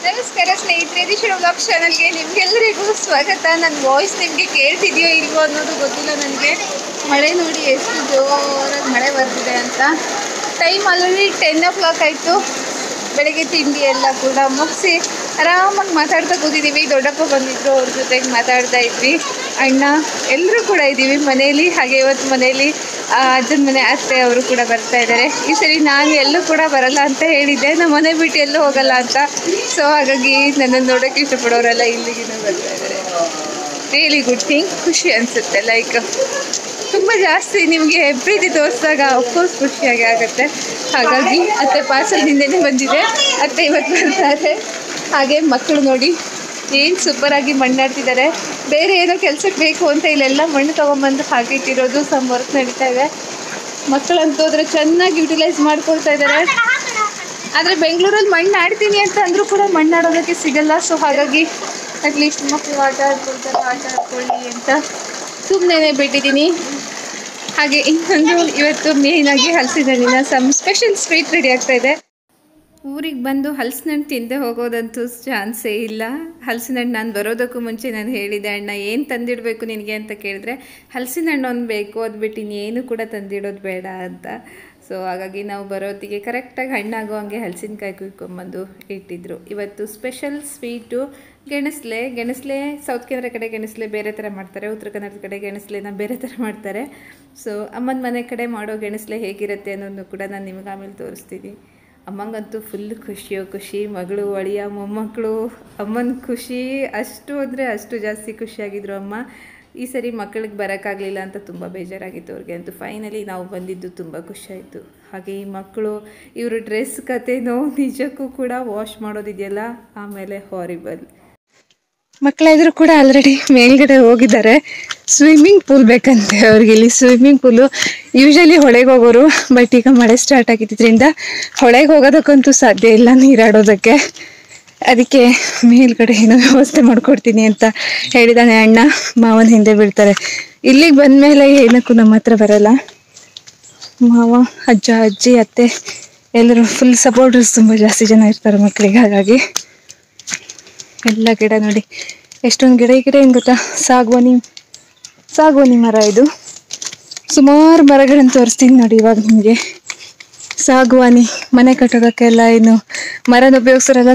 ನಮಸ್ಕಾರ ಸ್ನೇಹಿತರೆ, ದಿಶಾ ವ್ಲಾಗ್ ಚಾನಲ್ಗೆ ನಿಮ್ಗೆಲ್ಲರಿಗೂ ಸ್ವಾಗತ. ನನ್ನ ವಾಯ್ಸ್ ನಿಮಗೆ ಕೇಳ್ತಿದೆಯೋ ಇಲ್ವೋ ಅನ್ನೋದು ಗೊತ್ತಿಲ್ಲ ನನಗೆ. ಮಳೆ ನೋಡಿ ಎಷ್ಟು ಜೋರಾಗಿ ಮಳೆ ಬರ್ತಿದೆ ಅಂತ. ಟೈಮ್ ಆಲ್ರೆಡಿ 10 o'clock ಆಯಿತು. ಬೆಳಗ್ಗೆ ತಿಂಡಿ ಎಲ್ಲ ಕೂಡ ಮುಗಿಸಿ ಆರಾಮಾಗಿ ಮಾತಾಡ್ತಾ ಕೂತಿದ್ದೀವಿ. ದೊಡ್ಡಪ್ಪ ಬಂದಿದ್ರು, ಅವ್ರ ಜೊತೆಗೆ ಮಾತಾಡ್ತಾ ಇದ್ವಿ. ಅಣ್ಣ ಎಲ್ಲರೂ ಕೂಡ ಇದ್ದೀವಿ ಮನೆಯಲ್ಲಿ. ಹಾಗೆ ಇವತ್ತು ಮನೆಯಲ್ಲಿ ಅಜ್ಜನ ಮನೆ ಅತ್ತೆ ಅವರು ಕೂಡ ಬರ್ತಾ ಇದ್ದಾರೆ. ಈ ಸರಿ ನಾನು ಎಲ್ಲೂ ಕೂಡ ಬರಲ್ಲ ಅಂತ ಹೇಳಿದ್ದೆ, ನಮ್ಮ ಮನೆ ಬಿಟ್ಟು ಎಲ್ಲೂ ಹೋಗಲ್ಲ ಅಂತ. ಸೊ ಹಾಗಾಗಿ ನನ್ನನ್ನು ನೋಡೋಕ್ಕೆ ಇಷ್ಟಪಡೋರೆಲ್ಲ ಇಲ್ಲಿಗಿನ ಬರ್ತಾ ಇದ್ದಾರೆ. Really good thing. ಖುಷಿ ಅನಿಸುತ್ತೆ. ಲೈಕ್ ತುಂಬ ಜಾಸ್ತಿ ನಿಮಗೆ ಪ್ರೀತಿ ತೋರಿಸಿದಾಗ ಅಫ್ಕೋರ್ಸ್ ಖುಷಿಯಾಗಿ ಆಗುತ್ತೆ. ಹಾಗಾಗಿ ಅತ್ತೆ ಪಾರ್ಸಲ್ ಹಿಂದೆನೇ ಬಂದಿದೆ, ಅತ್ತೆ ಇವತ್ತು ಬರ್ತಾರೆ. ಹಾಗೆ ಮಕ್ಕಳು ನೋಡಿ ಏನು ಸೂಪರಾಗಿ ಮಣ್ಣಾಡ್ತಿದ್ದಾರೆ. ಬೇರೆ ಏನೋ ಕೆಲಸಕ್ಕೆ ಬೇಕು ಅಂತ ಇಲ್ಲೆಲ್ಲ ಮಣ್ಣು ತೊಗೊಂಬಂದು ಹಾಗೆ ಇಟ್ಟಿರೋದು. ಸಮ್ ವರ್ಕ್ ನಡೀತಾ ಇದೆ. ಮಕ್ಕಳಂತೂ ಅದ್ರ ಚೆನ್ನಾಗಿ ಯುಟಿಲೈಸ್ ಮಾಡ್ಕೊಳ್ತಾ ಇದ್ದಾರೆ. ಆದರೆ ಬೆಂಗಳೂರಲ್ಲಿ ಮಣ್ಣು ಆಡ್ತೀನಿ ಅಂತ ಅಂದರೂ ಕೂಡ ಮಣ್ಣು ಆಡೋದಕ್ಕೆ ಸಿಗಲ್ಲ. ಸೊ ಹಾಗಾಗಿ ಅಟ್ಲೀಸ್ಟ್ ಮಕ್ಕಳು ಆಟ ಆಡ್ಕೊಳ್ಳಿ ಅಂತ ಸುಮ್ಮನೆ ಬಿಟ್ಟಿದ್ದೀನಿ. ಹಾಗೆ ಇನ್ನೊಂದು ಇವತ್ತು ಮೇಯ್ನಾಗಿ ಹಲಸಿನ ಹಣ್ಣಿನ ಸ್ಪೆಷಲ್ ಸ್ವೀಟ್ ರೆಡಿ ಆಗ್ತಾ ಇದೆ. ಊರಿಗೆ ಬಂದು ಹಲಸಿನ ಹಣ್ಣು ತಿಂದೆ ಹೋಗೋದಂತೂ ಚಾನ್ಸೇ ಇಲ್ಲ. ಹಲಸಿನ ಹಣ್ಣು ನಾನು ಬರೋದಕ್ಕೂ ಮುಂಚೆ ನಾನು ಹೇಳಿದೆ, ಅಣ್ಣ ಏನು ತಂದಿಡಬೇಕು ನಿನಗೆ ಅಂತ ಕೇಳಿದ್ರೆ ಹಲಸಿನ ಹಣ್ಣು ಒಂದು ಬೇಕು, ಅದು ಬಿಟ್ಟು ಇನ್ನೇನು ಕೂಡ ತಂದಿಡೋದು ಬೇಡ ಅಂತ. ಸೊ ಹಾಗಾಗಿ ನಾವು ಬರೋತ್ತಿಗೆ ಕರೆಕ್ಟಾಗಿ ಹಣ್ಣಾಗೋ ಹಂಗೆ ಹಲಸಿನಕಾಯಿ ಕುಯ್ಕೊಂಬಂದು ಇಟ್ಟಿದ್ರು. ಇವತ್ತು ಸ್ಪೆಷಲ್ ಸ್ವೀಟು ಗೆಣಸ್ಲೆ. ಸೌತ್ ಕೇಂದ್ರ ಕಡೆ ಗೆಣಸ್ಲೆ ಬೇರೆ ಥರ ಮಾಡ್ತಾರೆ, ಉತ್ತರ ಕನ್ನಡದ ಕಡೆ ಗೆಣಸ್ಲೆನ ಬೇರೆ ಥರ ಮಾಡ್ತಾರೆ. ಸೊ ಅಮ್ಮನ ಮನೆ ಕಡೆ ಮಾಡೋ ಗೆಣಸ್ಲೆ ಹೇಗಿರುತ್ತೆ ಅನ್ನೋದನ್ನು ಕೂಡ ನಾನು ನಿಮ್ಗೆ ಆಮೇಲೆ ತೋರಿಸ್ತೀನಿ. ಅಮ್ಮಂಗಂತೂ ಫುಲ್ ಖುಷಿ. ಮಗಳು, ಅಳಿಯ, ಮೊಮ್ಮಕ್ಕಳು, ಅಮ್ಮನ ಖುಷಿ ಅಷ್ಟು ಅಂದರೆ ಅಷ್ಟು ಜಾಸ್ತಿ ಖುಷಿಯಾಗಿದ್ರು ಅಮ್ಮ. ಈ ಸರಿ ಮಕ್ಕಳಿಗೆ ಬರೋಕ್ಕಾಗಲಿಲ್ಲ ಅಂತ ತುಂಬ ಬೇಜಾರಾಗಿತ್ತು ಅವ್ರಿಗೆ. ಅಂತೂ ಫೈನಲಿ ನಾವು ಬಂದಿದ್ದು ತುಂಬ ಖುಷಿಯಾಯಿತು. ಹಾಗೆ ಈ ಮಕ್ಕಳು ಇವರು ಡ್ರೆಸ್ ಕತೆನೋ ನಿಜಕ್ಕೂ ಕೂಡ ವಾಶ್ ಮಾಡೋದಿದೆಯಲ್ಲ ಆಮೇಲೆ ಹಾರಿಬಲ್. ಮಕ್ಕಳಾದರೂ ಕೂಡ ಆಲ್ರೆಡಿ ಮೇಲ್ಗಡೆ ಹೋಗಿದ್ದಾರೆ. ಸ್ವಿಮ್ಮಿಂಗ್ ಪೂಲ್ ಬೇಕಂತೆ ಅವ್ರಿಗೆ. ಇಲ್ಲಿ ಸ್ವಿಮ್ಮಿಂಗ್ ಪೂಲು ಯೂಶಲಿ ಹೊಳೆಗೆ ಹೋಗೋರು, ಬಟ್ ಈಗ ಮಳೆ ಸ್ಟಾರ್ಟ್ ಆಗಿದ್ದರಿಂದ ಹೊಳೆಗೆ ಹೋಗೋದಕ್ಕಂತೂ ಸಾಧ್ಯ ಇಲ್ಲ ನೀರಾಡೋದಕ್ಕೆ. ಅದಕ್ಕೆ ಮೇಲ್ಗಡೆ ಏನೋ ವ್ಯವಸ್ಥೆ ಮಾಡ್ಕೊಡ್ತೀನಿ ಅಂತ ಹೇಳಿದಾನೆ ಅಣ್ಣ. ಮಾವನ ಹಿಂದೆ ಬೀಳ್ತಾರೆ. ಇಲ್ಲಿಗೆ ಬಂದಮೇಲೆ ಏನಕ್ಕೂ ನಮ್ಮ ಹತ್ರ ಬರಲ್ಲ. ಮಾವ, ಅಜ್ಜ, ಅಜ್ಜಿ, ಅತ್ತೆ ಎಲ್ಲರೂ ಫುಲ್ ಸಪೋರ್ಟರ್ಸ್. ತುಂಬ ಜಾಸ್ತಿ ಜನ ಇರ್ತಾರೆ ಮಕ್ಕಳಿಗೆ. ಹಾಗಾಗಿ ಎಲ್ಲ ಗಿಡ ನೋಡಿ, ಎಷ್ಟೊಂದು ಗಿಡ ಏನು ಗೊತ್ತಾ, ಸಾಗುವಾನಿ ಮರ. ಇದು ಸುಮಾರು ಮರಗಳನ್ನು ತೋರಿಸ್ತೀನಿ ನೋಡಿ ಇವಾಗ ನಿಮಗೆ. ಸಾಗುವಾನಿ ಮನೆ ಕಟ್ಟೋದಕ್ಕೆಲ್ಲ ಏನು ಮರನ ಉಪಯೋಗಿಸ್ತಾರಲ್ಲ,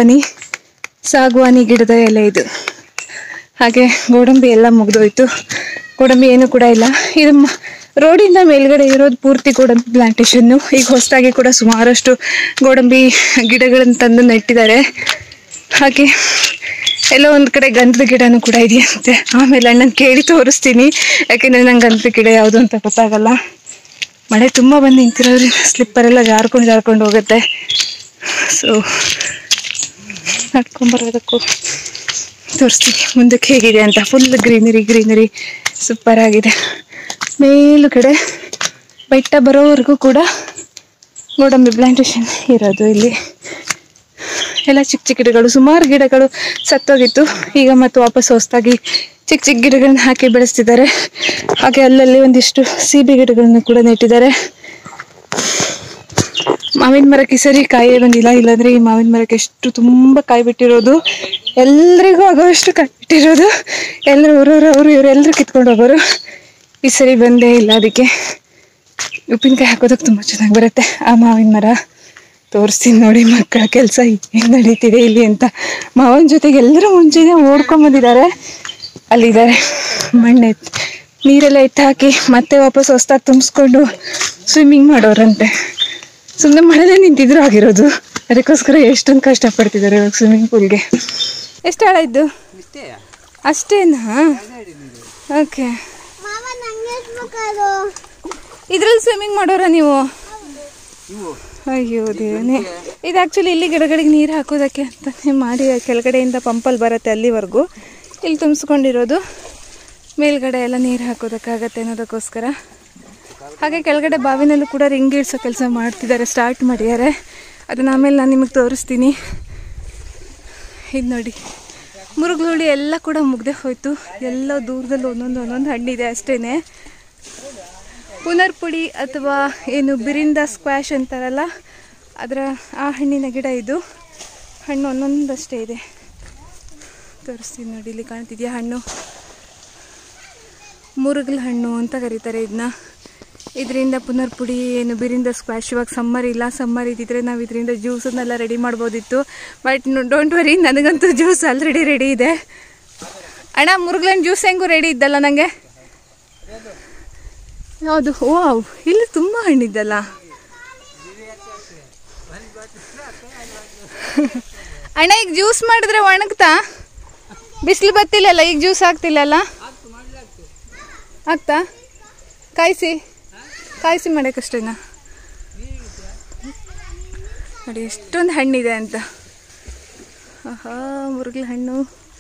ಸಾಗುವಾನಿ ಗಿಡದ ಎಲೆ ಇದು. ಹಾಗೆ ಗೋಡಂಬಿ ಎಲ್ಲ ಮುಗಿದೋಯ್ತು. ಗೋಡಂಬಿ ಏನೂ ಕೂಡ ಇಲ್ಲ. ಇದು ರೋಡಿಂದ ಮೇಲ್ಗಡೆ ಇರೋದು ಪೂರ್ತಿ ಗೋಡಂಬಿ ಪ್ಲಾಂಟೇಶನ್ನು. ಈಗ ಹೊಸದಾಗಿ ಕೂಡ ಸುಮಾರಷ್ಟು ಗೋಡಂಬಿ ಗಿಡಗಳನ್ನು ತಂದು ನೆಟ್ಟಿದ್ದಾರೆ. ಹಾಗೆ ಎಲ್ಲೋ ಒಂದು ಕಡೆ ಗಂಧದ ಗಿಡನೂ ಕೂಡ ಇದೆಯಂತೆ. ಆಮೇಲೆ ಅಣ್ಣನ ಕೇಳಿ ತೋರಿಸ್ತೀನಿ, ಯಾಕೆಂದರೆ ನಂಗೆ ಗಂಧದ ಗಿಡ ಯಾವುದು ಅಂತ ಗೊತ್ತಾಗಲ್ಲ. ಮಳೆ ತುಂಬ ಬಂದು ನಿಂತಿರೋದ್ರಿಂದ ಸ್ಲಿಪ್ಪರೆಲ್ಲ ಜಾರ್ಕೊಂಡು ಹೋಗುತ್ತೆ. ಸೊ ನಡ್ಕೊಂಬರೋದಕ್ಕೂ ತೋರಿಸ್ತೀನಿ ಮುಂದಕ್ಕೆ ಹೇಗಿದೆ ಅಂತ. ಫುಲ್ ಗ್ರೀನರಿ ಸೂಪರ್ ಆಗಿದೆ. ಮೇಲುಗಡೆ ಬೆಟ್ಟ ಬರೋವರೆಗೂ ಕೂಡ ಗೋಡಂಬಿ ಪ್ಲಾಂಟೇಶನ್ ಇರೋದು. ಇಲ್ಲಿ ಎಲ್ಲ ಚಿಕ್ಕ ಗಿಡಗಳು, ಸುಮಾರು ಗಿಡಗಳು ಸತ್ತೋಗಿತ್ತು. ಈಗ ಮತ್ತೆ ವಾಪಸ್ ಹೊಸದಾಗಿ ಚಿಕ್ಕ ಗಿಡಗಳನ್ನ ಹಾಕಿ ಬೆಳೆಸ್ತಿದ್ದಾರೆ. ಹಾಗೆ ಅಲ್ಲಲ್ಲಿ ಒಂದಿಷ್ಟು ಸೀಬೆ ಗಿಡಗಳನ್ನ ಕೂಡ ನೆಟ್ಟಿದ್ದಾರೆ. ಮಾವಿನ ಮರಕ್ಕೆ ಸರಿ ಕಾಯೇ ಬಂದಿಲ್ಲ. ಇಲ್ಲಾಂದರೆ ಈ ಮಾವಿನ ಮರಕ್ಕೆ ಎಷ್ಟು ತುಂಬ ಕಾಯಿ ಬಿಟ್ಟಿರೋದು, ಎಲ್ರಿಗೂ ಆಗೋಷ್ಟು ಕಾಯಿ ಬಿಟ್ಟಿರೋದು. ಎಲ್ಲರೂ ಅವರು ಇವರೆಲ್ಲರೂ ಕಿತ್ಕೊಂಡು ಹೋಗೋರು. ಈ ಸರಿ ಬಂದೇ ಇಲ್ಲ. ಅದಕ್ಕೆ ಉಪ್ಪಿನಕಾಯಿ ಹಾಕೋದಕ್ಕೆ ತುಂಬ ಚೆನ್ನಾಗಿ ಬರುತ್ತೆ. ಆ ಮಾವಿನ ಮರ ತೋರಿಸ್ತೀನಿ ನೋಡಿ. ಮಕ್ಕಳ ಕೆಲಸ ಏನು ನಡೀತಿದೆ ಇಲ್ಲಿ ಅಂತ. ಮಾವನ ಜೊತೆಗೆ ಎಲ್ಲರೂ ಮುಂಚೆನೇ ಓಡ್ಕೊಂಬಂದಿದ್ದಾರೆ. ಅಲ್ಲಿದ್ದಾರೆ ನೀರೆಲ್ಲ ಹಾಕಿ ಮತ್ತೆ ವಾಪಸ್ ಹೊಸ್ದಾಗಿ ತುಂಬಿಸ್ಕೊಂಡು ಸ್ವಿಮ್ಮಿಂಗ್ ಮಾಡೋರಂತೆ. ಸುಮ್ಮನೆ ಮಳೆದೇ ನಿಂತಿದ್ರು ಆಗಿರೋದು. ಅದಕ್ಕೋಸ್ಕರ ಎಷ್ಟೊಂದು ಕಷ್ಟಪಡ್ತಿದ್ದಾರೆ ಇವಾಗ ಸ್ವಿಮ್ಮಿಂಗ್ ಪೂಲ್ಗೆ. ಎಷ್ಟು ಆಳ ಇದ್ದು? ಅಷ್ಟೇನಾ? ಓಕೆ. ಇದ್ರಲ್ಲಿ ಸ್ವಿಮ್ಮಿಂಗ್ ಮಾಡೋರಾ ನೀವು? ಅಯ್ಯೋ ದೇವನೇ. ಇದು ಆ್ಯಕ್ಚುಲಿ ಇಲ್ಲಿ ಗಿಡಗಳಿಗೆ ನೀರು ಹಾಕೋದಕ್ಕೆ ಅಂತಲೇ ಮಾಡಿ ಕೆಳಗಡೆಯಿಂದ ಪಂಪಲ್ಲಿ ಬರುತ್ತೆ ಅಲ್ಲಿವರೆಗೂ. ಇಲ್ಲಿ ತುಂಬಿಸ್ಕೊಂಡಿರೋದು ಮೇಲ್ಗಡೆ ಎಲ್ಲ ನೀರು ಹಾಕೋದಕ್ಕಾಗತ್ತೆ ಅನ್ನೋದಕ್ಕೋಸ್ಕರ. ಹಾಗೆ ಕೆಳಗಡೆ ಬಾವಿನಲ್ಲೂ ಕೂಡ ರಿಂಗ್ ಇಳಿಸೋ ಕೆಲಸ ಮಾಡ್ತಿದ್ದಾರೆ, ಸ್ಟಾರ್ಟ್ ಮಾಡಿದ್ದಾರೆ. ಅದನ್ನು ಆಮೇಲೆ ನಾನು ನಿಮಗೆ ತೋರಿಸ್ತೀನಿ. ಇದು ನೋಡಿ, ಮುರುಗುಳಿ ಎಲ್ಲ ಕೂಡ ಮುಗ್ದೆ ಹೋಯ್ತು. ಎಲ್ಲ ದೂರದಲ್ಲಿ ಒಂದೊಂದು ಹಣ್ಣಿದೆ ಅಷ್ಟೇ. ಪುನರ್ಪುಡಿ ಅಥವಾ ಏನು ಬಿರಿಂದ ಸ್ಕ್ವಾಶ್ ಅಂತಾರಲ್ಲ, ಅದರ ಆ ಹಣ್ಣಿನ ಗಿಡ ಇದು. ಹಣ್ಣು ಒಂದೊಂದಷ್ಟೇ ಇದೆ, ತೋರಿಸ್ತೀನಿ ನೋಡಿ. ಇಲ್ಲಿ ಕಾಣ್ತಿದೆಯಾ ಹಣ್ಣು, ಮುರುಗಲ್ ಹಣ್ಣು ಅಂತ ಕರೀತಾರೆ ಇದನ್ನ. ಇದರಿಂದ ಪುನರ್ಪುಡಿ ಏನು ಬಿರಿಂದ ಸ್ಕ್ವಾಶ್. ಇವಾಗ ಸಮ್ಮರ್ ಇಲ್ಲ, ಸಮ್ಮರ್ ಇದ್ದಿದ್ರೆ ನಾವು ಇದರಿಂದ ಜ್ಯೂಸನ್ನೆಲ್ಲ ರೆಡಿ ಮಾಡ್ಬೋದಿತ್ತು. ಬಟ್ ಡೋಂಟ್ ವರಿ, ನನಗಂತೂ ಜ್ಯೂಸ್ ಆಲ್ರೆಡಿ ರೆಡಿ ಇದೆ. ಅಣ್ಣ ಮುರುಗಲ್ ಜ್ಯೂಸ್ ಹೆಂಗೂ ರೆಡಿ ಇದ್ದಲ್ಲ ನನಗೆ. ಯಾವುದು? ಓ, ಇಲ್ಲಿ ತುಂಬ ಹಣ್ಣಿದ್ದಲ್ಲ. ಅಣ್ಣ ಈಗ ಜ್ಯೂಸ್ ಮಾಡಿದ್ರೆ ಒಣಗ್ತಾ? ಬಿಸಿಲು ಬತ್ತಿಲ್ಲಲ್ಲ, ಈಗ ಜ್ಯೂಸ್ ಆಗ್ತಿಲ್ಲಲ್ಲ? ಆಗ್ತಾ? ಕಾಯಿಸಿ ಮಾಡೋಕ್ಕಷ್ಟೇನಾ? ನೋಡಿ ಎಷ್ಟೊಂದು ಹಣ್ಣಿದೆ ಅಂತ. ಆಹಾ, ಮುರುಗಲ್ ಹಣ್ಣು.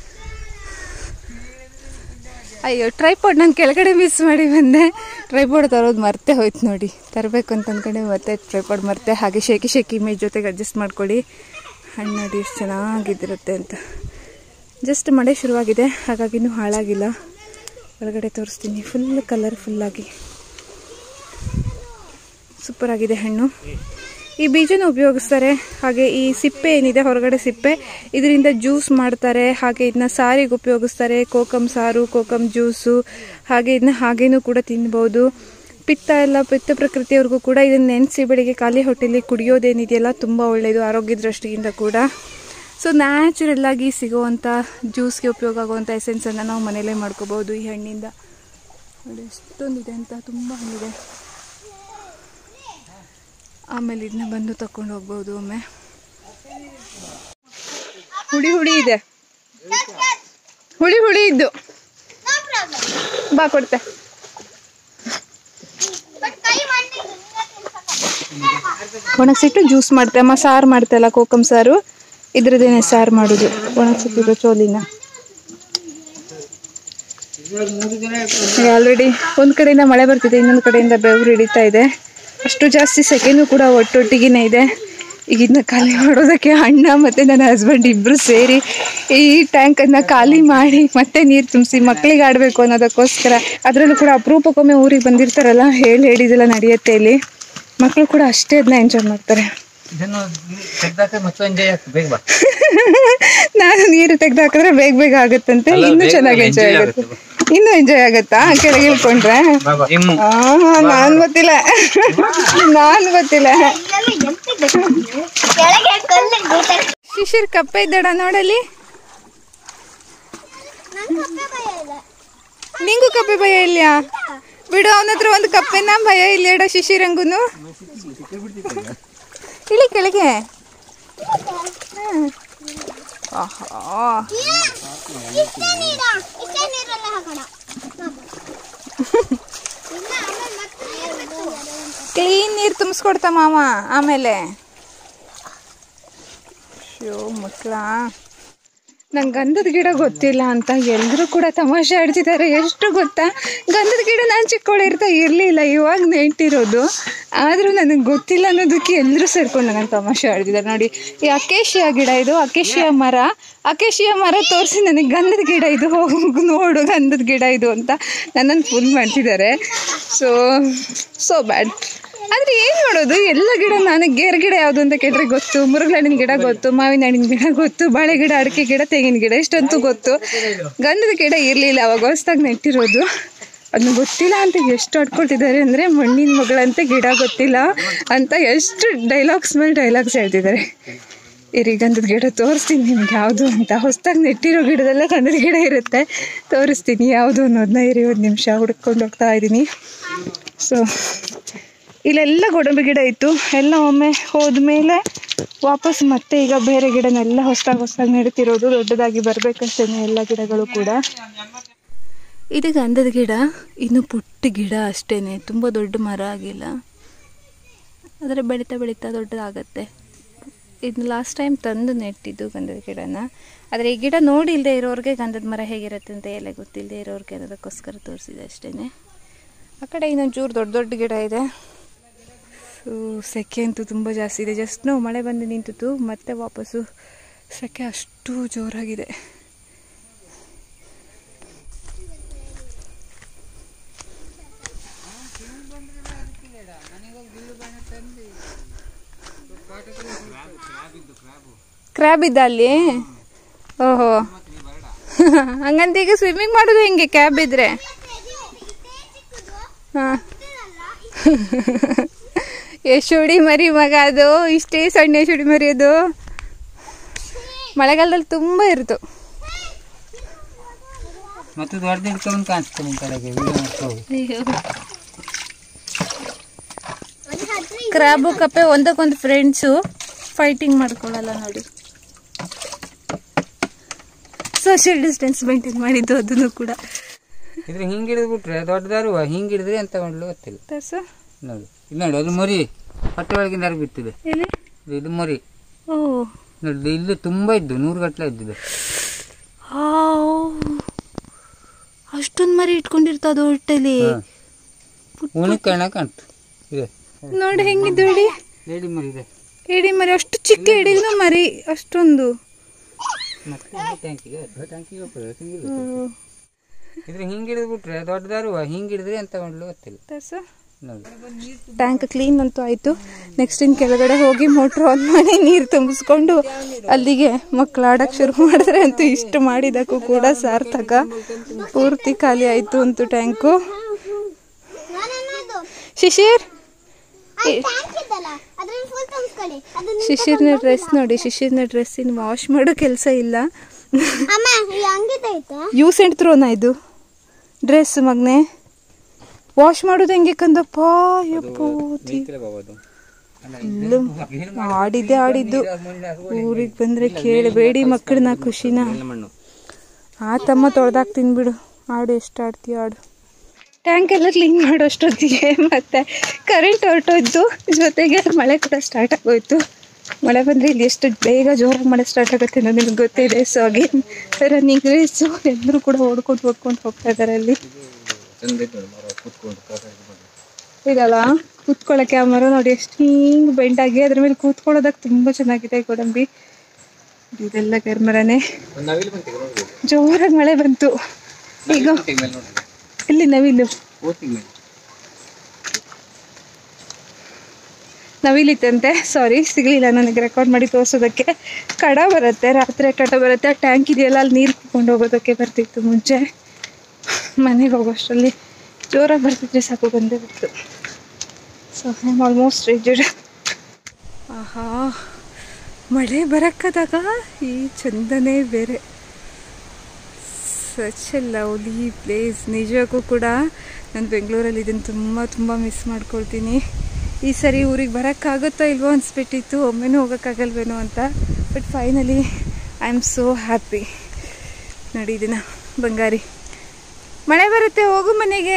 ಅಯ್ಯೋ, ಟ್ರೈಪಾಡ್ ನಾನು ಕೆಳಗಡೆ ಮಿಸ್ ಮಾಡಿ ಬಂದೆ. ಟ್ರೈಪಾಡ್ ತರೋದು ಮರ್ತೆ ಹೋಯ್ತು ನೋಡಿ. ತರಬೇಕು ಅಂತ ಅಂದ್ಕೊಂಡೆ, ಮತ್ತೆ ಟ್ರೈಪಾಡ್ ಮರ್ತೆ. ಹಾಗೆ ಶೇಕಿ ಇಮೇಜ್ ಜೊತೆಗೆ ಅಡ್ಜಸ್ಟ್ ಮಾಡ್ಕೊಳ್ಳಿ. ಹಣ್ಣು ನೋಡಿ ಎಷ್ಟು ಚೆನ್ನಾಗಿದ್ದಿರುತ್ತೆ ಅಂತ. ಜಸ್ಟ್ ಮಳೆ ಶುರುವಾಗಿದೆ, ಹಾಗಾಗಿ ಇನ್ನೂ ಹಾಳಾಗಿಲ್ಲ. ಒಳಗಡೆ ತೋರಿಸ್ತೀನಿ. ಫುಲ್ ಕಲರ್ಫುಲ್ಲಾಗಿ ಸೂಪರಾಗಿದೆ ಹಣ್ಣು. ಈ ಬೀಜನ ಉಪಯೋಗಿಸ್ತಾರೆ. ಹಾಗೆ ಈ ಸಿಪ್ಪೆ ಏನಿದೆ, ಹೊರಗಡೆ ಸಿಪ್ಪೆ, ಇದರಿಂದ ಜ್ಯೂಸ್ ಮಾಡ್ತಾರೆ. ಹಾಗೆ ಇದನ್ನ ಸಾರಿಗೆ ಉಪಯೋಗಿಸ್ತಾರೆ. ಕೋಕಮ್ ಸಾರು, ಕೋಕಮ್ ಜ್ಯೂಸು. ಹಾಗೆ ಇದನ್ನ ಹಾಗೇನೂ ಕೂಡ ತಿನ್ಬೋದು. ಪಿತ್ತ ಪ್ರಕೃತಿಯವ್ರಿಗೂ ಕೂಡ ಇದನ್ನು ನೆನೆಸಿ ಬೆಳಿಗ್ಗೆ ಖಾಲಿ ಹೊಟ್ಟೆಲಿ ಕುಡಿಯೋದೇನಿದೆಯಲ್ಲ, ತುಂಬ ಒಳ್ಳೆಯದು ಆರೋಗ್ಯ ದೃಷ್ಟಿಯಿಂದ ಕೂಡ. ಸೊ ನ್ಯಾಚುರಲ್ ಆಗಿ ಸಿಗುವಂಥ ಜ್ಯೂಸ್ಗೆ ಉಪಯೋಗ ಆಗುವಂಥ ಎಸೆನ್ಸನ್ನು ನಾವು ಮನೆಯಲ್ಲೇ ಮಾಡ್ಕೋಬೋದು ಈ ಹಣ್ಣಿಂದ. ನೋಡಿ ಎಷ್ಟೊಂದಿದೆ ಅಂತ, ತುಂಬ ಹಣ್ಣಿದೆ. ಆಮೇಲೆ ಇದನ್ನ ಬಂದು ತಗೊಂಡು ಹೋಗ್ಬೋದು. ಒಮ್ಮೆ ಹುಳಿ ಇದೆ, ಹುಳಿ ಇದ್ದು ಬಾ ಕೊಡ್ತೆ. ಒಣಗಿಸಿಟ್ಟು ಜ್ಯೂಸ್ ಮಾಡ್ತೆ ಅಮ್ಮ. ಸಾರು ಮಾಡ್ತಲ್ಲ, ಕೋಕಮ್ ಸಾರು, ಇದ್ರದ್ದೇನೆ ಸಾರು ಮಾಡೋದು. ಒಣಗಿಸಿಟ್ಟಿರೋ ಚೋಲಿನ ಆಲ್ರೆಡಿ ಒಂದು ಕಡೆಯಿಂದ ಮಳೆ ಬರ್ತಿದೆ, ಇನ್ನೊಂದು ಕಡೆಯಿಂದ ಬೆವರು ಹಿಡಿತಾ ಇದೆ. ಅಷ್ಟು ಜಾಸ್ತಿ ಸೆಕೆನೂ ಕೂಡ ಒಟ್ಟೊಟ್ಟಿಗೆ ಇದೆ. ಈಗ ಇದನ್ನ ಖಾಲಿ ಮಾಡೋದಕ್ಕೆ ಅಣ್ಣ ಮತ್ತು ನನ್ನ ಹಸ್ಬೆಂಡ್ ಇಬ್ಬರು ಸೇರಿ ಈ ಟ್ಯಾಂಕನ್ನು ಖಾಲಿ ಮಾಡಿ ಮತ್ತೆ ನೀರು ತುಂಬಿಸಿ ಮಕ್ಕಳಿಗೆ ಆಡಬೇಕು ಅನ್ನೋದಕ್ಕೋಸ್ಕರ. ಅದರಲ್ಲೂ ಕೂಡ ಅಪರೂಪಕ್ಕೊಮ್ಮೆ ಊರಿಗೆ ಬಂದಿರ್ತಾರಲ್ಲ, ಹೇಳಿದೆಲ್ಲ ನಡೆಯುತ್ತೆ ಇಲ್ಲಿ. ಮಕ್ಕಳು ಕೂಡ ಅಷ್ಟೇ ಅದನ್ನ ಎಂಜಾಯ್ ಮಾಡ್ತಾರೆ. ನಾನು ನೀರು ತೆಗ್ದು ಹಾಕಿದ್ರೆ ಬೇಗ ಆಗುತ್ತಂತೆ, ಇನ್ನೂ ಚೆನ್ನಾಗಿ ಎಂಜಾಯ್ ಆಗುತ್ತೆ. ಇನ್ನೂ ಎಂಜಾಯ್ ಆಗುತ್ತಾ ಕೆಳಗೆ ಇಳ್ಕೊಂಡ್ರೆ? ನಾನು ಗೊತ್ತಿಲ್ಲ. ಶಿಶಿರ್ ಕಪ್ಪೆ ಇದ್ದಡ ನೋಡಲಿ. ನಿಂಗೂ ಕಪ್ಪೆ ಭಯ ಇಲ್ಲ ಬಿಡು. ಅವನ ಹತ್ರ ಒಂದು ಕಪ್ಪೆನ ಭಯ ಇಲ್ಲ ಶಿಶಿರಂಗುನು. ಇಳಿ ಕೆಳಗೆ. ಕ್ಲೀನ್ ನೀರು ತುಂಬಿಸ್ಕೊಡ್ತಾ ಮಾವ ಆಮೇಲೆ. ಶೋ ಮಕ್ಕಳ, ನಂಗೆ ಗಂಧದ ಗಿಡ ಗೊತ್ತಿಲ್ಲ ಅಂತ ಎಲ್ಲರೂ ಕೂಡ ತಮಾಷೆ ಆಡ್ತಿದ್ದಾರೆ. ಎಷ್ಟು ಗೊತ್ತಾ, ಗಂಧದ ಗಿಡ ನಾನು ಚಿಕ್ಕವಳಿರ್ತಾ ಇರಲಿಲ್ಲ, ಇವಾಗ ನೆಟ್ಟಿರೋದು. ಆದರೂ ನನಗೆ ಗೊತ್ತಿಲ್ಲ ಅನ್ನೋದಕ್ಕೆ ಎಲ್ಲರೂ ಸೇರ್ಕೊಂಡು ನನಗೆ ತಮಾಷೆ ಆಡ್ತಿದ್ದಾರೆ. ನೋಡಿ, ಈ ಅಕೇಶಿಯಾ ಗಿಡ ಇದು, ಅಕೇಶಿಯಾ ಮರ ತೋರಿಸಿ ನನಗೆ ಗಂಧದ ಗಿಡ ಇದು, ಹೋಗಿ ನೋಡು ಗಂಧದ ಗಿಡ ಇದು ಅಂತ ನನ್ನನ್ನು ಫುಲ್ ಮಾಡ್ತಿದ್ದಾರೆ. So bad. ಆದರೆ ಏನು ಮಾಡೋದು, ಎಲ್ಲ ಗಿಡ ನನಗೆ ಗೇರು ಗಿಡ ಯಾವುದು ಅಂತ ಕೇಳಿದ್ರೆ ಗೊತ್ತು, ಮುರುಗಲ್ ಹಣ್ಣಿನ ಗಿಡ ಗೊತ್ತು, ಮಾವಿನ ಹಣ್ಣಿನ ಗಿಡ ಗೊತ್ತು, ಬಾಳೆ ಗಿಡ, ಅಡಿಕೆ ಗಿಡ, ತೆಂಗಿನ ಗಿಡ ಇಷ್ಟಂತೂ ಗೊತ್ತು. ಗಂಧದ ಗಿಡ ಇರಲಿಲ್ಲ, ಅವಾಗ ಹೊಸ್ದಾಗಿ ನೆಟ್ಟಿರೋದು. ಅದನ್ನ ಗೊತ್ತಿಲ್ಲ ಅಂತ ಎಷ್ಟು ಆಡ್ಕೊಳ್ತಿದ್ದಾರೆ ಅಂದರೆ, ಮಣ್ಣಿನ ಮಗಳಂತೆ ಗಿಡ ಗೊತ್ತಿಲ್ಲ ಅಂತ ಎಷ್ಟು ಡೈಲಾಗ್ಸ್ ಹೇಳ್ತಿದ್ದಾರೆ. ಇರಿ ಗಂಧದ ಗಿಡ ತೋರಿಸ್ತೀನಿ ನಿಮ್ಗೆ ಯಾವುದು ಅಂತ. ಹೊಸ್ದಾಗಿ ನೆಟ್ಟಿರೋ ಗಿಡದಲ್ಲೇ ಗಂಧದ ಗಿಡ ಇರುತ್ತೆ, ತೋರಿಸ್ತೀನಿ ಯಾವುದು ಅನ್ನೋದನ್ನ. ಇರಿ ಒಂದು ನಿಮಿಷ ಹುಡ್ಕೊಂಡು ಹೋಗ್ತಾ ಇದ್ದೀನಿ. ಸೊ ಇಲ್ಲೆಲ್ಲ ಗೋಡಂಬಿ ಗಿಡ ಇತ್ತು, ಎಲ್ಲ ಒಮ್ಮೆ ಹೋದ್ಮೇಲೆ ವಾಪಸ್ ಮತ್ತೆ ಈಗ ಬೇರೆ ಗಿಡನೆಲ್ಲ ಹೊಸ್ದಾಗಿ ನೆಡ್ತಿರೋದು. ದೊಡ್ಡದಾಗಿ ಬರಬೇಕಷ್ಟೇ ಎಲ್ಲ ಗಿಡಗಳು ಕೂಡ. ಇದು ಗಂಧದ ಗಿಡ, ಇನ್ನು ಪುಟ್ಟ ಗಿಡ ಅಷ್ಟೇ, ತುಂಬ ದೊಡ್ಡ ಮರ ಆಗಿಲ್ಲ. ಆದರೆ ಬೆಳೀತಾ ದೊಡ್ಡದಾಗತ್ತೆ. ಇದನ್ನ ಲಾಸ್ಟ್ ಟೈಮ್ ತಂದು ನೆಟ್ಟಿದ್ದು ಗಂಧದ ಗಿಡನ. ಆದರೆ ಈ ಗಿಡ ನೋಡಿಲ್ಲದೆ ಇರೋರಿಗೆ ಗಂಧದ ಮರ ಹೇಗಿರುತ್ತೆ ಅಂತ ಎಲ್ಲ ಗೊತ್ತಿಲ್ಲದೆ ಇರೋರಿಗೆ ಅನ್ನೋದಕ್ಕೋಸ್ಕರ ತೋರಿಸಿದೆ ಅಷ್ಟೇ. ಆ ಕಡೆ ಇನ್ನೊಂದು ಚೂರು ದೊಡ್ಡ ಗಿಡ ಇದೆ. ಸೆಕೆ ಅಂತೂ ತುಂಬ ಜಾಸ್ತಿ ಇದೆ. ಜಸ್ಟ್ ನಾವು ಮಳೆ ಬಂದು ನಿಂತಿತ್ತು, ಮತ್ತೆ ವಾಪಸ್ಸು ಸೆಕೆ ಅಷ್ಟು ಜೋರಾಗಿದೆ. ಕ್ರ್ಯಾಬ್ ಇದ್ದ ಅಲ್ಲಿ? ಓಹೋ ಹಂಗಂತ ಈಗ ಸ್ವಿಮ್ಮಿಂಗ್ ಮಾಡೋದು ಹೆಂಗೆ ಕ್ಯಾಬ್ ಇದ್ರೆ? ಹಾಂ ಶುಡಿ ಮರಿ ಮಗ, ಅದು ಇಷ್ಟೇ ಸಣ್ಣ ಶುಡಿ ಮರಿ. ಅದು ಮಳೆಗಾಲದಲ್ಲಿ ತುಂಬ ಇರ್ತು. ಕ್ರಾಬು ಕಪ್ಪೆ ಒಂದಕ್ಕೊಂದು ಫ್ರೆಂಡ್ಸು, ಫೈಟಿಂಗ್ ಮಾಡ್ಕೊಳ್ಳಲ್ಲ ನೋಡಿ. ಸೋಷಿಯಲ್ ಡಿಸ್ಟೆನ್ಸ್ ಮೇಂಟೈನ್ ಮಾಡಿದ್ದು ಅದನ್ನು ಕೂಡ. ಇದ್ರೆ ಹಿಂಗೆ ಹಿಡಿದ್ಬಿಟ್ರೆ ದೊಡ್ಡದಾರು ಹಿಂಗೆ ಹಿಡಿದ್ರೆ ಎಂತ ಮಾಡಲು ಗೊತ್ತಿಲ್ಲ. ನೋಡಿ ನೋಡಿ, ಅದು ಮರಿ ಹೊಟ್ಟೆ ಒಳಗೆ ನರ ಬಿಟ್ಟಿದೆ. ಇದು ಮರಿ ನೋಡಿ, ಇಲ್ಲಿ ತುಂಬಾ ಇದ್ದು 100 ಗಟ್ಟಲೆ ಇದ್ದಿದೆ. ಅಷ್ಟೊಂದು ಮರಿ ಇಟ್ಕೊಂಡಿರ್ತದ ಹೊಟ್ಟೆಲಿ. ಉಣಿಕಣ ಕಾಣ್ತು ನೋಡಿ ಹೆಂಗಿದ್ದು. ಏಡಿ ಮರಿ ಇದೆ. ಏಡಿ ಮರಿ ಅಷ್ಟು ಚಿಕ್ಕ ಏಡಿನ ಮರಿ ಅಷ್ಟೊಂದು. ಇದ್ರೆ ಹಿಂಗೆ ಹಿಡಿದ್ಬಿಟ್ರೆ ದೊಡ್ಡದಾರು ಹಿಂಗೆ ಹಿಡಿದ್ರೆ ಎಂತ ಮಾಡಲು ಗೊತ್ತಿಲ್ಲ. ಟ್ಯಾಂಕ್ ಕ್ಲೀನ್ ಅಂತೂ ಆಯ್ತು. ನೆಕ್ಸ್ಟ್ ಇನ್ ಕೆಳಗಡೆ ಹೋಗಿ ಮೋಟ್ರ್ ಆನ್ ಮಾಡಿ ನೀರು ತುಂಬಿಸ್ಕೊಂಡು ಅಲ್ಲಿಗೆ ಮಕ್ಕಳು ಆಡಕ್ಕೆ ಶುರು ಮಾಡಿದ್ರೆ ಅಂತೂ ಇಷ್ಟು ಮಾಡಿದಕ್ಕೂ ಕೂಡ ಸಾರ್ಥಕ. ಪೂರ್ತಿ ಖಾಲಿ ಆಯ್ತು ಅಂತೂ ಟ್ಯಾಂಕು. ಶಿಶಿರ್ನ ಡ್ರೆಸ್ ನೋಡಿ, ಶಿಶಿರ್ನ ಡ್ರೆಸ್ ಇನ್ನು ವಾಶ್ ಮಾಡೋ ಕೆಲಸ ಇಲ್ಲ. ಯೂಸ್ ಅಂಡ್ ಥ್ರೋನಾ ಇದು ಡ್ರೆಸ್ ಮಗನೆ? ವಾಶ್ ಮಾಡೋದು ಹೆಂಗೆ ಕಂದಪ್ಪ? ಆಡಿದ್ದು ಊರಿಗೆ ಬಂದ್ರೆ ಕೇಳಬೇಡಿ ಮಕ್ಕಳನ್ನ ಖುಷಿನ. ತಮ್ಮ ತೊಳ್ದಾಕ್ತೀನಿ ಬಿಡು, ಆಡು ಎಷ್ಟು ಆಡ್ತೀಯ ಆಡು. ಟ್ಯಾಂಕ್ ಎಲ್ಲ ಕ್ಲೀನ್ ಮಾಡೋಷ್ಟೊತ್ತಿಗೆ ಮತ್ತೆ ಕರೆಂಟ್ ಹೊರಟೋಯ್ತು, ಜೊತೆಗೆ ಮಳೆ ಕೂಡ ಸ್ಟಾರ್ಟ್ ಆಗೋಯ್ತು. ಮಳೆ ಬಂದರೆ ಇಲ್ಲಿ ಎಷ್ಟು ಬೇಗ ಜೋರಾಗಿ ಮಳೆ ಸ್ಟಾರ್ಟ್ ಆಗುತ್ತೆ ಅನ್ನೋದು ನಿಮ್ಗೆ ಗೊತ್ತಿದೆ. ಸೊ ಅಗೇನ್ ರನ್ನಿಂಗ್ ರೇಸು, ಎಲ್ಲರೂ ಕೂಡ ಓಡ್ಕೊಂಡು ಹೋಗ್ತಾ ಇದ್ದಾರೆ. ಅಲ್ಲಿ ಇದಲ್ಲ ಕೂತ್ಕೊಳ್ಳೋಕೆ ಆ ಮರ ನೋಡಿ, ಎಷ್ಟು ಹಿಂಗೆ ಬೆಂಡಾಗಿ ಅದ್ರ ಮೇಲೆ ಕೂತ್ಕೊಳ್ಳೋದಕ್ಕೆ ತುಂಬ ಚೆನ್ನಾಗಿದೆ ಗೋಡಂಬಿ. ಇದೆಲ್ಲ ಗರ್ಮರನೇ. ಜೋರಾಗಿ ಮಳೆ ಬಂತು ಈಗ. ಇಲ್ಲಿ ನವಿಲಿತ್ತಂತೆ, ಸಾರಿ ಸಿಗಲಿಲ್ಲ ನನಗೆ ರೆಕಾರ್ಡ್ ಮಾಡಿ ತೋರಿಸೋದಕ್ಕೆ. ಕಡ ಬರುತ್ತೆ, ರಾತ್ರಿ ಕಡ ಬರುತ್ತೆ. ಆ ಟ್ಯಾಂಕ್ ಇದೆಯಲ್ಲ, ಅಲ್ಲಿ ನೀರು ಕುತ್ಕೊಂಡು ಹೋಗೋದಕ್ಕೆ ಬರ್ತಿತ್ತು ಮುಂಚೆ. ಮನೆಗೆ ಹೋಗೋಷ್ಟರಲ್ಲಿ ಜೋರಾಗಿ ಬರ್ತಿದ್ರೆ ಸಾಕು, ಬಂದೇ ಬಿಡ್ತು. So I am almost ready. ಆಹಾ, ಮಳೆ ಬರಕ್ಕದಾಗ ಈ ಚಂದನೇ ಬೇರೆ. Such a lovely place. ನಿಜಕ್ಕೂ ಕೂಡ ನಾನು ಬೆಂಗಳೂರಲ್ಲಿ ಇದನ್ನು ತುಂಬ ಮಿಸ್ ಮಾಡ್ಕೊಳ್ತೀನಿ. ಈ ಸರಿ ಊರಿಗೆ ಬರೋಕ್ಕಾಗುತ್ತೋ ಇಲ್ವೋ ಅನಿಸ್ಬಿಟ್ಟಿತ್ತು, ಒಮ್ಮೆನೂ ಹೋಗೋಕ್ಕಾಗಲ್ವೇನೋ ಅಂತ. But finally I am so happy. ನೋಡಿ ಇದನ್ನ ಬಂಗಾರಿ. ಮಳೆ ಬರುತ್ತೆ, ಹೋಗು ಮನೆಗೆ.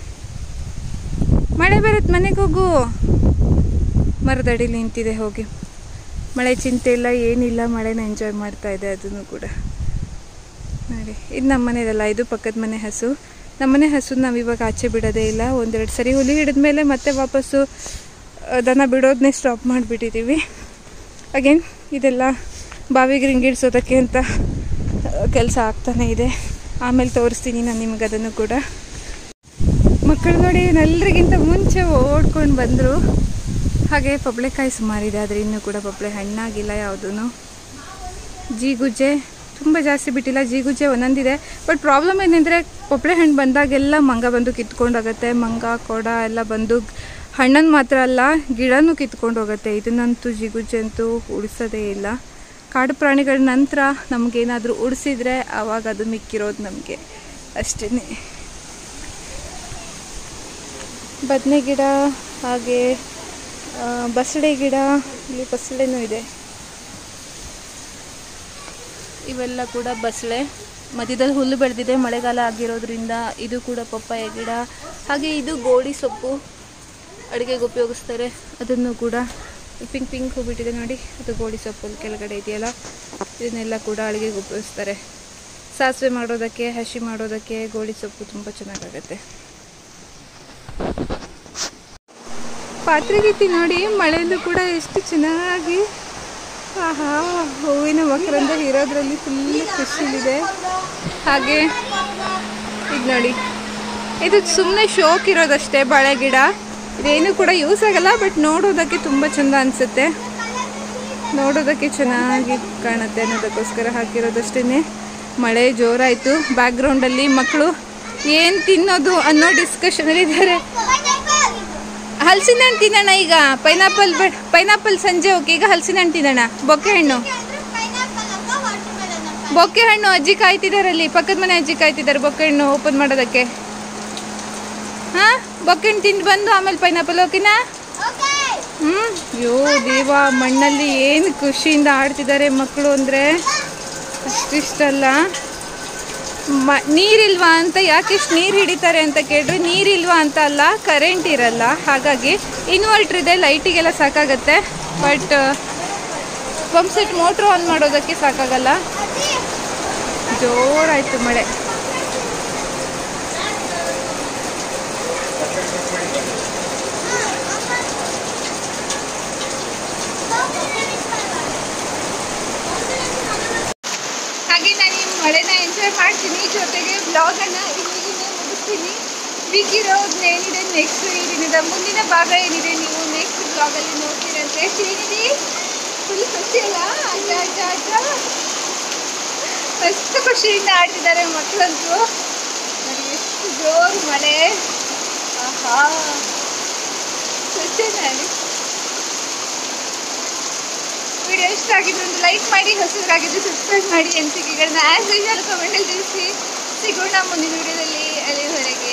ಮಳೆ ಬರುತ್ತೆ, ಮನೆಗೆ ಹೋಗು. ಮರದಡಿಲಿ ನಿಂತಿದೆ, ಹೋಗಿ. ಮಳೆ ಚಿಂತೆ ಇಲ್ಲ, ಏನಿಲ್ಲ, ಮಳೆನ ಎಂಜಾಯ್ ಮಾಡ್ತಾ ಇದೆ ಅದನ್ನು ಕೂಡ. ನೋಡಿ ಇದು ನಮ್ಮ ಮನೆಯದಲ್ಲ, ಇದು ಪಕ್ಕದ ಮನೆ ಹಸು. ನಮ್ಮನೆ ಹಸು ನಾವು ಇವಾಗ ಆಚೆ ಬಿಡೋದೇ ಇಲ್ಲ. 1-2 ಸರಿ ಹುಲಿ ಹಿಡಿದ್ಮೇಲೆ ಮತ್ತೆ ವಾಪಸ್ಸು ದನ ಬಿಡೋದನ್ನೇ ಸ್ಟಾಪ್ ಮಾಡಿಬಿಟ್ಟಿದ್ದೀವಿ. ಅಗೇನ್ ಇದೆಲ್ಲ ಬಾವಿಗೆ ರಿಂಗಿಡ್ಸೋದಕ್ಕೆ ಅಂತ ಕೆಲಸ ಆಗ್ತಾನೆ ಇದೆ. ಆಮೇಲೆ ತೋರಿಸ್ತೀನಿ ನಾನು ನಿಮಗೆ ಅದನ್ನು ಕೂಡ. ಮಕ್ಕಳು ನೋಡಿ ಎಲ್ಲರಿಗಿಂತ ಮುಂಚೆ ಓಡ್ಕೊಂಡು ಬಂದರು. ಹಾಗೆ ಪಬ್ಳೆಕಾಯಿ ಸುಮಾರಿದೆ, ಆದರೆ ಇನ್ನೂ ಕೂಡ ಪಬ್ಳೆ ಹಣ್ಣಾಗಿಲ್ಲ ಯಾವುದೂ. ಜೀಗುಜ್ಜೆ ತುಂಬ ಜಾಸ್ತಿ ಬಿಟ್ಟಿಲ್ಲ, ಜೀಗುಜ್ಜೆ ಒಂದೊಂದಿದೆ. ಬಟ್ ಪ್ರಾಬ್ಲಮ್ ಏನಂದರೆ ಪಪ್ಳೆ ಹಣ್ಣು ಬಂದಾಗೆಲ್ಲ ಮಂಗ ಬಂದು ಕಿತ್ಕೊಂಡು ಹೋಗುತ್ತೆ. ಮಂಗ ಕೊಡ ಎಲ್ಲ ಬಂದು ಹಣ್ಣನ್ನು ಮಾತ್ರ ಅಲ್ಲ ಗಿಡನೂ ಕಿತ್ಕೊಂಡು ಹೋಗುತ್ತೆ. ಇದನ್ನಂತೂ ಜಿಗುಜ್ಜೆ ಅಂತೂ ಉಳಿಸೋದೇ ಇಲ್ಲ. ಕಾಡು ಪ್ರಾಣಿಗಳ ನಂತರ ನಮಗೇನಾದರೂ ಉಳಿಸಿದ್ರೆ ಆವಾಗ ಅದು ಮಿಕ್ಕಿರೋದು ನಮಗೆ ಅಷ್ಟೇ. ಬದನೆ ಗಿಡ, ಹಾಗೆ ಬಸಳೆ ಗಿಡ, ಇಲ್ಲಿ ಬಸಳೆನೂ ಇದೆ. ಇವೆಲ್ಲ ಕೂಡ ಬಸಳೆ. ಮಧ್ಯದಲ್ಲಿ ಹುಲ್ಲು ಬೆಳೆದಿದೆ ಮಳೆಗಾಲ ಆಗಿರೋದ್ರಿಂದ. ಇದು ಕೂಡ ಪಪ್ಪಾಯ ಗಿಡ. ಹಾಗೆ ಇದು ಗೋಡಿ ಸೊಪ್ಪು, ಅಡುಗೆಗೆ ಉಪಯೋಗಿಸ್ತಾರೆ. ಅದನ್ನು ಕೂಡ ಪಿಂಕ್ ಹೂಬಿಟ್ಟಿದೆ ನೋಡಿ, ಅದು ಗೋಡಿ ಸೊಪ್ಪು ಕೆಳಗಡೆ ಇದೆಯಲ್ಲ, ಇದನ್ನೆಲ್ಲ ಕೂಡ ಅಡುಗೆಗೆ ಉಪಯೋಗಿಸ್ತಾರೆ. ಸಾಸಿವೆ ಮಾಡೋದಕ್ಕೆ, ಹಸಿ ಮಾಡೋದಕ್ಕೆ ಗೋಡಿ ಸೊಪ್ಪು ತುಂಬ ಚೆನ್ನಾಗಾಗತ್ತೆ. ಪಾತ್ರೆಗೀತಿ ನೋಡಿ, ಮಳೆಯಲ್ಲೂ ಕೂಡ ಎಷ್ಟು ಚೆನ್ನಾಗಿ ಆಹಾ ಹೂವಿನ ಮಕರಂದ ಇರೋದ್ರಲ್ಲಿ ಫುಲ್ ಖುಷಿಲಿದೆ. ಹಾಗೆ ಇದು ನೋಡಿ, ಇದು ಸುಮ್ಮನೆ ಶೋಕ್ ಇರೋದಷ್ಟೇ ಬಾಳೆ ಗಿಡ. ಇದೇನು ಕೂಡ ಯೂಸ್ ಆಗಲ್ಲ, ಬಟ್ ನೋಡೋದಕ್ಕೆ ತುಂಬ ಚೆಂದ ಅನಿಸುತ್ತೆ. ನೋಡೋದಕ್ಕೆ ಚೆನ್ನಾಗಿ ಕಾಣುತ್ತೆ ಅನ್ನೋದಕ್ಕೋಸ್ಕರ ಹಾಕಿರೋದಷ್ಟೇ. ಮಳೆ ಜೋರಾಯಿತು. ಬ್ಯಾಕ್ಗ್ರೌಂಡಲ್ಲಿ ಮಕ್ಕಳು ಏನು ತಿನ್ನೋದು ಅನ್ನೋ ಡಿಸ್ಕಷನಲ್ಲಿ ಇದ್ದಾರೆ. ಹಲಸಿನ ಹಣ್ಣು ತಿನ್ನೋಣ ಈಗ. ಪೈನಾಪಲ್ ಸಂಜೆ ಓಕೆ. ಈಗ ಹಲಸಿನ ಹಣ್ಣು ತಿನ್ನೋಣ. ಬೊಕ್ಕೆ ಹಣ್ಣು ಅಜ್ಜಿ ಕಾಯ್ತಿದ್ದಾರೆ ಅಲ್ಲಿ. ಪಕ್ಕದ ಮನೆ ಅಜ್ಜಿ ಕಾಯ್ತಿದ್ದಾರೆ ಬೊಕ್ಕೆ ಹಣ್ಣು ಓಪನ್ ಮಾಡೋದಕ್ಕೆ. ಹಾಂ, ಬೊಕ್ಕೆ ಹಣ್ಣು ತಿಂದು ಬಂದು ಆಮೇಲೆ ಪೈನಾಪಲ್ ಓಕೆನಾ? ಅಯ್ಯೋ ದೇವ, ಮಣ್ಣಲ್ಲಿ ಏನು ಖುಷಿಯಿಂದ ಆಡ್ತಿದ್ದಾರೆ ಮಕ್ಕಳು ಅಂದರೆ ಅಷ್ಟಿಷ್ಟಲ್ಲ. ನೀರಿಲ್ವಾ ಅಂತ, ಯಾಕೆ ಇಷ್ಟು ನೀರು ಹಿಡಿತಾರೆ ಅಂತ ಕೇಳಿದ್ರೆ ನೀರಿಲ್ವಾ ಅಂತ ಅಲ್ಲ, ಕರೆಂಟ್ ಇರಲ್ಲ. ಹಾಗಾಗಿ ಇನ್ವರ್ಟ್ರ್ ಇದೆ, ಲೈಟಿಗೆಲ್ಲ ಸಾಕಾಗತ್ತೆ. But pump set motor on ಮಾಡೋದಕ್ಕೆ ಸಾಕಾಗಲ್ಲ. ಜೋರಾಯಿತು ಮಳೆ. ಹಾಗೆ ನಾನು ಈ ಮಳೆನ ಎಂಜಾಯ್ ಮಾಡ್ತೀನಿ, ಜೊತೆಗೆ ಬ್ಲಾಗನ್ನು ಇಲ್ಲಿಗೆ ಮುಗಿಸ್ತೀನಿ. ವೀಕಿರೋದು ಏನಿದೆ ನೆಕ್ಸ್ಟ್ ಈ ದಿನದ ಮುಂದಿನ ಭಾಗ ಏನಿದೆ ನೀವು ನೆಕ್ಸ್ಟ್ ಬ್ಲಾಗಲ್ಲಿ ನೋಡ್ತೀರಂತೆ. ಶ್ರೀನಿಧಿ ಫುಲ್ ಖುಷಿ ಅಲ್ಲ? ಅಜ್ಜ ಅಜ್ಜ ಅಜ್ಜ ಎಷ್ಟು ಖುಷಿಯಿಂದ ಆಡ್ತಿದ್ದಾರೆ ಮಕ್ಕಳಂತೂ. ನೋಡಿ ಎಷ್ಟು ಜೋರು ಮಳೆ. ಆಹಾ, ಚೆನ್ನಾಗಿ. ವಿಡಿಯೋ ಇಷ್ಟ ಆಗಿದ್ದು ಒಂದು ಲೈಕ್ ಮಾಡಿ, ಹೊಸದಾಗಿದ್ದು ಸಬ್ಸ್ಕ್ರೈಬ್ ಮಾಡಿ. ಅನಿಸಿಕೆಗಳನ್ನ ಆ್ಯಸ್ ಯೂಶುವಲ್ ಕಮೆಂಟಲ್ಲಿ ತಿಳಿಸಿ. ಸಿಗೋಣ ಮುಂದಿನ ವಿಡಿಯೋದಲ್ಲಿ. ಅಲ್ಲಿವರೆಗೆ